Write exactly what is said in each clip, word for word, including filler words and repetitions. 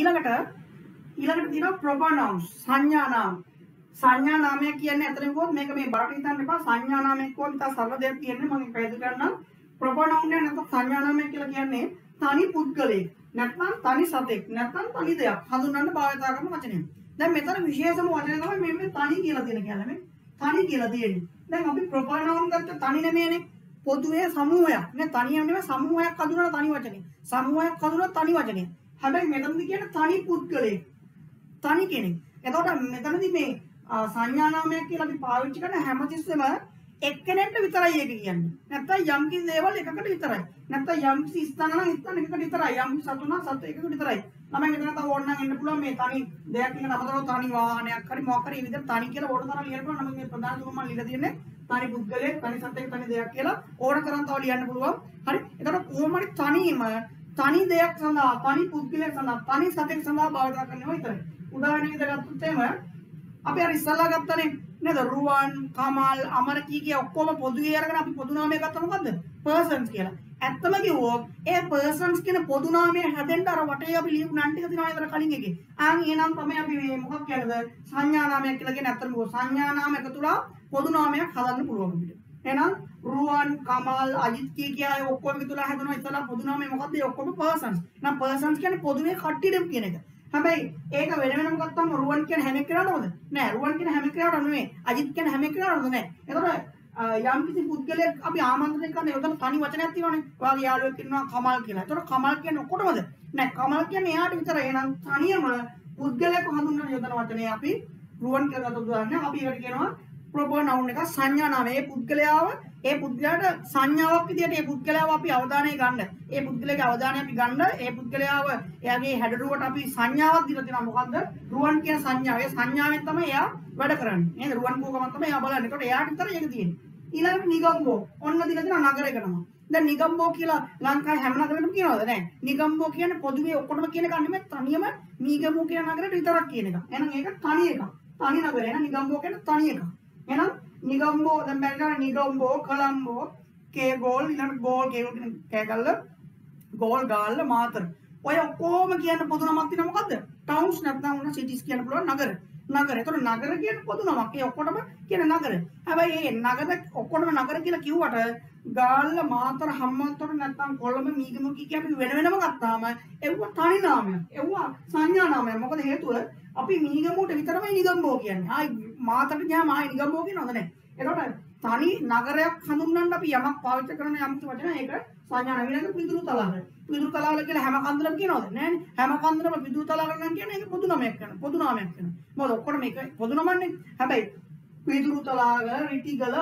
ඊළඟට ඊළඟට තියෙනවා proper nouns සංඥා නාම. සංඥා නාමය කියන්නේ අතරින් කොහොමද මේක මේ බරට හිතන්න එපා. සංඥා නාමයක් කොහොමද තා සරල දෙයක් කියන්නේ මම පැහැදිලි කරන්නම්. proper noun එක නැත්නම් සංඥා නාමය කියලා කියන්නේ තනි පුද්ගලයෙක් නැත්නම් තනි සතෙක් නැත්නම් තනි දෙයක් හඳුන්වන්න භාවිත කරන වචනයක්. දැන් මෙතන විශේෂම වචනය තමයි මේ මේ තනි කියලා තියෙන කියන්නේ මේ තනි කියලා තියෙන්නේ. දැන් අපි proper noun ගත්ත තනි නෙමෙයිනේ. පොදුවේ සමූහයක් නේ තනියම නෙමෙයි සමූහයක් හඳුනන තනි වචනේ. සමූහයක් හඳුනන තනි වචනේ. හැබැයි මෙතනදී කියන්නේ තනි පුද්ගලයෙක්. තනි කෙනෙක්. එතකොට මෙතනදී මේ සංඥා නාමයක් කියලා අපි පාවිච්චි කරන හැමතිස්සෙම එක්කෙනෙක්ට විතරයි ඒක කියන්නේ. නැත්නම් යම් කිසි දේවල් එකකට විතරයි. නැත්නම් යම් කිසි ස්ථාන නම් ස්ථාන එකකට විතරයි. යම් කිසි සතු නම් සතු එකකට විතරයි. ළමයි මෙතන තව ඕන නම් එන්න පුළුවන් මේ තනි දෙයක් කියන අපතර තනි වාහනයක් හරි මොකක් හරි මේ විදිහට තනි කියලා ඕන තරම් ලියන්න පුළුවන්. නම් මේ ප්‍රධාන තුනම මම ලියලා තියෙන්නේ තනි පුද්ගලයෙක්, තනි සතෙක්, තනි දෙයක් කියලා ඕන තරම් තව ලියන්න පුළුවන්. හරි. එතකොට කොහොම හරි තනියම තනි දෙයක් සඳහා, තනි පුද්ගලයෙක් සඳහා, තනි සතෙක් සඳහා භාවිත කරනවා විතරයි. උදාහරණයකට ගත්තොත් එහෙම අපි අර ඉස්සල්ලා ගත්තනේ නේද රුවන් කමල් අමර කී කිය ඔක්කොම පොදුවේ අරගෙන අපි පොදු නාමය ගත්තා මොකද්ද persons කියලා. ඇත්තම කිව්වොත් ඒ persons කියන පොදු නාමය හැදෙන්න අර වටේ අපි ලියපු නම් ටික තියෙනවා නේද කලින් එකේ. ආන් එහෙනම් තමයි අපි මේ මොකක් කියලාද සංඥා නාමයක් කියලා කියන්නේ ඇත්තම කිව්වොත් සංඥා නාම එකතුලා පොදු නාමයක් හදන්න පුළුවන් අපිට. එහෙනම් රුවන් කමල් අජිත් කී කිය අය ඔක්කොම එකතුලා හැදෙනවා ඉතලා පොදු නාමය මොකද්ද ඒ ඔක්කොම persons. නම් persons කියන්නේ පොදුවේ කට්ටියටම කියන එක. හැබැයි ඒක වෙන වෙනම ගත්තාම රුවන් කියන හැම කෙනාටමද? නෑ රුවන් කියන හැම කෙනාටම නෙමෙයි. අජිත් කියන හැම කෙනාටමද නෑ. ඒතකොට යම් කිසි පුද්ගලයෙක් අපි ආමන්ත්‍රණය කරන ඒකට තනි වචනයක් තියෙනවානේ. ඔයාගේ යාළුවෙක් ඉන්නවා කමල් කියලා. ඒතකොට කමල් කියන්නේ ඔක්කොටමද? නෑ කමල් කියන්නේ එයාට විතරයි. එහෙනම් තනියම පුද්ගලයෙක් හඳුන්වන යොදන වචනේ අපි රුවන් කියලා ගත්තොත් උදාහරණයක් අපි ඒකට කියනවා proper noun එක සංඥා නාමය. ඒ පුද්ගලයාව ඒ පුද්ගලයාට සංඥාවක් විදිහට ඒ පුද්ගලයාව අපි අවධානය ගන්න. ඒ පුද්ගලයාගේ අවධානය අපි ගන්න. ඒ පුද්ගලයාව එයාගේ හැඩරුවට අපි සංඥාවක් දීලා තියෙනවා. මොකද්ද? රුවන් කියන සංඥාව. ඒ සංඥාවෙන් තමයි එයා වැඩ කරන්නේ. නේද? රුවන් කෝකම තමයි එයා බලන්නේ. ඒකට එයාට විතරයි ඒක තියෙන්නේ. ඊළඟට නිගම්බෝ. ඔන්න දීලා තියෙනවා නගරයකටම. දැන් නිගම්බෝ කියලා ලංකාවේ හැම නගරෙකම කියනවද? නෑ. නිගම්බෝ කියන්නේ පොදුවේ ඔක්කොටම කියන එක නෙමෙයි තනියම නිගම්බෝ කියන නගරයට විතරක් කියන එක. එහෙනම් ඒක තනි එකක්. තනි නගරය. එහෙනම් නිගම්බෝ කියන්නේ තනි එකක්. එහෙනම් නිගම්බෝ දැන් බැලුවා නිගම්බෝ කොළඹෝ කේගෝල් ඊළඟ ගෝල් කේගෝල් කියන කෑගල්ල ගෝල් ගාල්ල මාතර ඔය ඔක්කොම කියන පොදු නමක් තියෙනවා මොකද්ද? ටවුන්ස් නැත්නම් උන සිටිස් කියන්න පුළුවන් නගර. නගර. ඒතකොට නගර කියන්නේ පොදු නමක්. ඒ ඔක්කොටම කියන නගර. හැබැයි මේ නගර ඔක්කොටම නගර කියලා කිව්වට ගාල්ල මාතර හම්බන්තොට නැත්නම් කොළඹ මීගම කී අපි වෙන වෙනම ගත්තාම ඒව තනි නාමයක්. ඒව සංඥා නාමයක්. මොකද හේතුව අපි මීගමුට විතරමයි නිගම්බෝ කියන්නේ. ආයි මාතට ගියාම ආයි නිගම්බෝ කියනවද නැහැ. එතකොට තනි නගරයක් හඳුන්වන්න අපි යමක් පාවිච්චි කරන යම් කිසි වචන ඒක සංඥා නාමයක පිදුරු තලාව. පිදුරු තලාවල කියලා හැම කන්දරම කියනවද? නැහැනේ. හැම කන්දරම පිදුරු තලාවල නම් කියන්නේ ඒක පොදු නමයක් කරන. පොදු නමයක් කරන. මොකද ඔක්කොම මේක පොදු නමන්නේ. හැබැයි පිදුරු තලාව, රිටිගල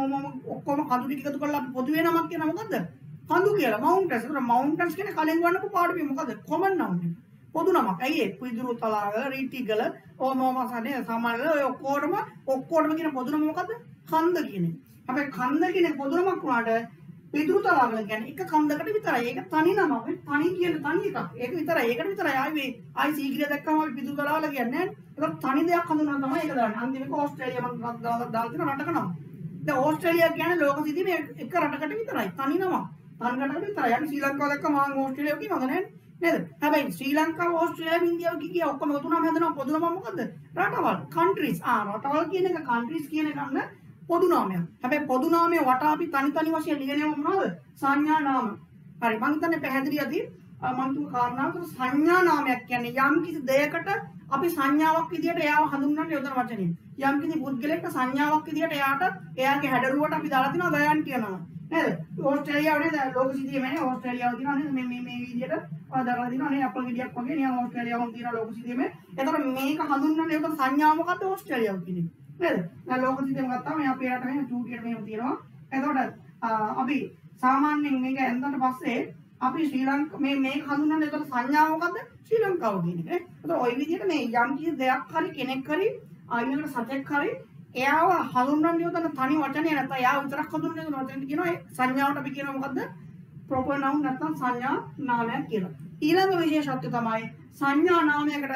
ඔක්කොම කඳු ටික එකතු කරලා අපි පොදු වෙනමක් කියන මොකද්ද? කඳු කියලා. මවුන්ටන්ස්. ඒතර මවුන්ටන්ස් කියන්නේ කලින් ගන්නපු පාඩුවේ මොකද්ද? කොමන් නවුන් එක. පොදු නමක්. ඇයි ඒ පිදුරු තලාව, රිටිගල, ඕමෝමසනේ සමහර ඔය ඔක්කොටම ඔක්කොටම කියන පොදු නම මොකද්ද? කන්ද කියන්නේ. හැබැයි කන්ද කියන්නේ පොදු නමක් වුණාට පිදුරු තලාව කියන්නේ එක කන්දකට විතරයි. ඒක තනි නමක්. තනි කියන්නේ තනි එකක්. ඒක විතරයි. ඒකට විතරයි. ආයි මේ ආයි සීගිරිය දැක්කම අපි පිදුරු තලාවල කියන්නේ නැහැ. ඒක තනි දෙයක් හඳුනන තමයි ඒක දාන්නේ. අන්තිමට ඕස්ට්‍රේලියා මම දාලා දාලා තියෙන රටක නම. දැන් ඕස්ට්‍රේලියා කියන්නේ ලෝක සිදුවීමේ එක රටකට විතරයි. තනි නමක්. තනි රටකට විතරයි. අපි ශ්‍රී ලංකාව දැක්කම ආන් ඕස්ට්‍රේලියාව කියනවද නැහැ නේද? හැබැයි ශ්‍රී ලංකාව ඕස්ට්‍රේලියාව ඉන්දියාව කිය ඔක්කොම එකතු වුණාම හැදෙනවා පොදු නම මොකද්ද? රටවල්. countries. ආ රටවල් කියන එක countries කියන එක ගන්න පොදු නාමයක්. හැබැයි පොදු නාමයේ වටා අපි තනි තනි වශයෙන් ලියනවා මොනවද? සංඥා නාම. හරි මම හිතන්නේ පැහැදිලි ඇති. මම තුම කාරණාවකට සංඥා නාමයක් කියන්නේ යම් කිසි දෙයකට අපි සංඥාවක් විදියට එයාව හඳුන්වන්න යොදන වචනය. යම් කිසි පුද්ගලෙක්ට සංඥාවක් විදියට එයාට එයාගේ හැඩරුවට අපි දාලා තිනවා ගයන් කියනවා. නේද? ඕස්ට්‍රේලියාව නේද? ලෝක සිදුවීමේ ඕස්ට්‍රේලියාව තියනවා නේද? මේ මේ මේ විදියට දාලා තිනවා නේ අපල් ගෙඩියක් වගේ නිකන් ඕස්ට්‍රේලියාවම තියන ලෝක සිදුවීමේ. එතකොට මේක හඳුන්වන්න යොදන සංඥාව මොකද්ද ඕස්ට්‍රේලියාව කියන්නේ? නේද? දැන් ලෝක සිදුවීම ගත්තාම මේ අපේ රට මෙහෙම චූටියට මෙහෙම තියෙනවා. එතකොට අපි සාමාන්‍යයෙන් මේක ඇඳන්ට පස්සේ අපි ශ්‍රී ලංකාව මේ මේක හඳුන්වන්නේ එතකොට සංඥාව මොකද්ද? ශ්‍රී ලංකාව කියන එක. එතකොට ওই විදිහට මේ යම් කිසි දෙයක් හරි කෙනෙක් හරි ආයෙකට සතෙක් හරි එයාව හඳුන්වන්න යොදන තනි වචනේ නැත්නම් එයාව විතරක් හඳුන්වන්න යොදන වචනේ කියනවා ඒ සංඥාවට අපි කියනවා මොකද්ද? proper noun නැත්නම් සංඥා නාමයක් කියලා. ඊළඟ විශේෂත්වය තමයි සංඥා නාමයකට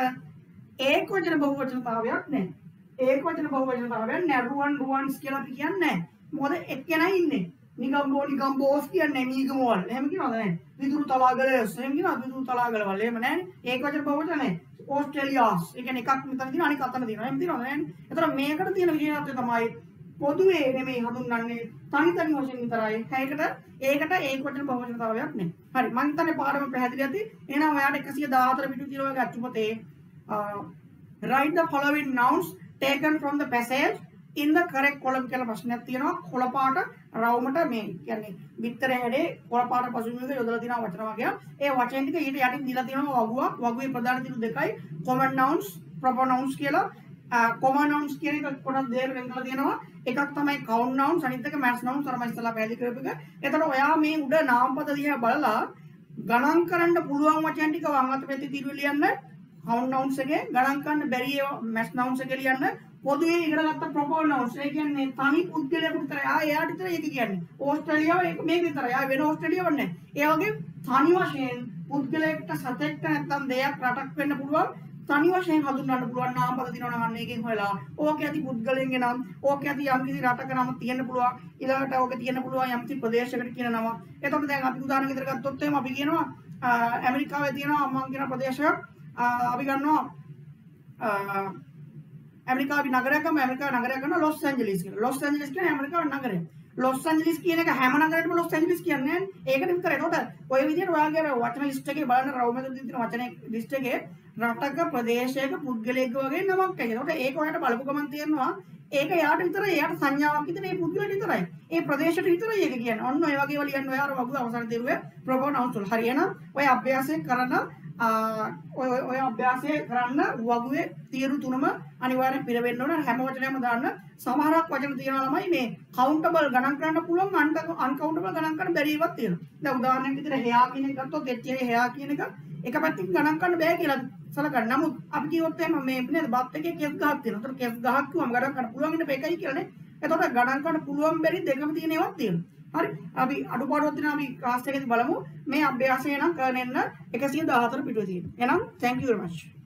ඒක වචන බහුවචනතාවයක් නැහැ. ඒක වචන බහුවචනතාවයක් නැහැ. රුවන් රුවන්ස් කියලා අපි කියන්නේ නැහැ. මොකද එක්කෙනයි ඉන්නේ. නිගම්බෝ නිගම්බෝස් කියන්නේ මීගමෝල්. එහෙම කියනවද නැහැ. විදුරු තලාගලස්. එහෙම කියනවද විදුරු තලාගලවල. එහෙම නැහැ. ඒක වචන බහුවචන නැහැ. ඕස්ට්‍රේලියාස්. ඒ කියන්නේ එකක් මෙතන තියෙනවා අනික අතන තියෙනවා. එහෙම තියෙනවද නැහැ. එතකොට මේකට තියෙන විශේෂත්වය තමයි පොදුවේ නෙමෙයි හඳුන්වන්නේ තනි තනි වශයෙන් විතරයි. ඒකට ඒකට ඒක වචන බහුවචන තරවයක් නැහැ. හරි මම හිතන්නේ පාඩම පැහැදිලි ඇති. එහෙනම් ඔයාලට එකසිය දහහතර පිටු තියෙන වගේ අච්චුපතේ write the following nouns taken from the passage in the correct column කියලා ප්‍රශ්නයක් තියෙනවා. කොළ පාට රවුමට මේ කියන්නේ විතරේ හැඩේ කොළ පාට පසුබිමක යොදලා තියෙන වචන වර්ගයක්. ඒ වචන ටික ඊට යටින් දීලා තියෙනවා වගුවක්. වගුවේ ප්‍රධාන තිරු දෙකයි common nouns, proper nouns කියලා. common nouns කියන එක කොටස් දෙකකට වෙන් කරලා තියෙනවා. එකක් තමයි count nouns අනිත් එක mass nouns අර මම ඉස්සලා පැහැදිලි කරපු එක. එතකොට ඔයා මේ උඩ නාමපද දිහා බලලා ගණන් කරන්න පුළුවන් වචන ටික වම් අත පැත්තේ තිරුවේ ලියන්න. count nouns එකේ ගණන් කරන්න බැරි ඒවා mass nouns එකේ ලියන්න. පොදුවේ ඉගෙන ගත්ත proper nouns ඒ කියන්නේ තනි පුද්ගලයෙකු විතරයි. ආ එයාට විතරයි ඒක කියන්නේ. ඕස්ට්‍රේලියාව ඒක මේක විතරයි. ආ වෙන ඕස්ට්‍රේලියාවක් නැහැ. ඒ වගේ තනි වශයෙන් පුද්ගලයෙක්ට සතෙක්ට නැත්නම් දෙයක් රටක් වෙන්න පුළුවන්. තනි වශයෙන් හඳුන්වන්න පුළුවන් නාමපද දිනවන ගන්න එකෙන් හොයලා ඕකේ ඇති පුද්ගලයන්ගේ නම් ඕකේ ඇති යම්කිසි රටක නම තියෙන්න පුළුවන් ඊළඟට ඕකේ තියෙන්න පුළුවන් යම්කිසි ප්‍රදේශයකට කියන නම. එතකොට දැන් අපි උදාහරණයක් විතර ගත්තොත් එහෙම අපි කියනවා ඇමරිකාවේ තියෙනවා මම කියන ප්‍රදේශයක් අපි ගන්නවා ඇමරිකාවේ නගරයකම ඇමරිකාවේ නගරයක් ගන්නවා ලොස් ඇන්ජලිස් කියලා. ලොස් ඇන්ජලිස් කියන්නේ ඇමරිකාවේ නගරය. ලොස් ඇන්ජලිස් කියන එක හැම නගරයකටම ලොස් ඇන්ජලිස් කියන්නේ නැහැ. ඒකට විතරයි. එතකොට ඔය විදිහට ඔයාගේ වචන ලිස්ට් එකේ බලන්න රවුමෙන් තියෙන වචන ලිස්ට් එකේ රටක ප්‍රදේශයක පුද්ගලයෙක් වගේ නමක් ඇයි. එතකොට ඒක ඔයාලට බලපු ගමන් තේරෙනවා ඒක යාට විතරයි යාට සංඥාවක් විතර ඒ පුද්ගලයාට විතරයි. ඒ ප්‍රදේශයට විතරයි ඒක කියන්නේ. ඔන්න ඔය වගේ ඒවා ලියන්න ඔයාලා වගුව අවසන් දෙරුවේ ප්‍රොපර් නවුන්ස් වල. හරි එහෙනම් ඔය අභ්‍යාසය කරන ඔය ඔය අභ්‍යාසය කරන්න වගුවේ තීරු තුනම අනිවාර්යෙන් පිරවෙන්න ඕන. හැම වචනයක්ම දාන්න. සමහරක් වචන තියෙනවා ළමයි මේ කවුන්ටබල් ගණන් කරන්න පුළුවන් අන්කවුන්ටබල් ගණන් කරන්න බැරි ඒවාත් තියෙනවා. දැන් උදාහරණයක් විදිහට හෙයා කියන එක ගත්තොත් එච්චේ හෙයා කියන එක එක පැත්තකින් ගණන් කරන්න බෑ කියලා සලකන්න. නමුත් අපි කිව්වොත් එහෙම මේ නේද බත් එකේ කෙස් ගහක් තියෙනවා. ඒතකොට කෙස් ගහක් කිව්වම ගණන් කරන්න පුළුවන් ඉන්න මේකයි කියලානේ. එතකොට ගණන් කරන්න පුළුවන් බැරි දෙකම තියෙන ඒවාත් තියෙනවා. හරි අපි අඩුපාඩුවක් තියෙනවා අපි ක්ලාස් එකේදී බලමු. මේ අභ්‍යාසය නම් කරන්න එකසිය දහහතර පිටුවේ තියෙනවා. එහෙනම් thank you very much.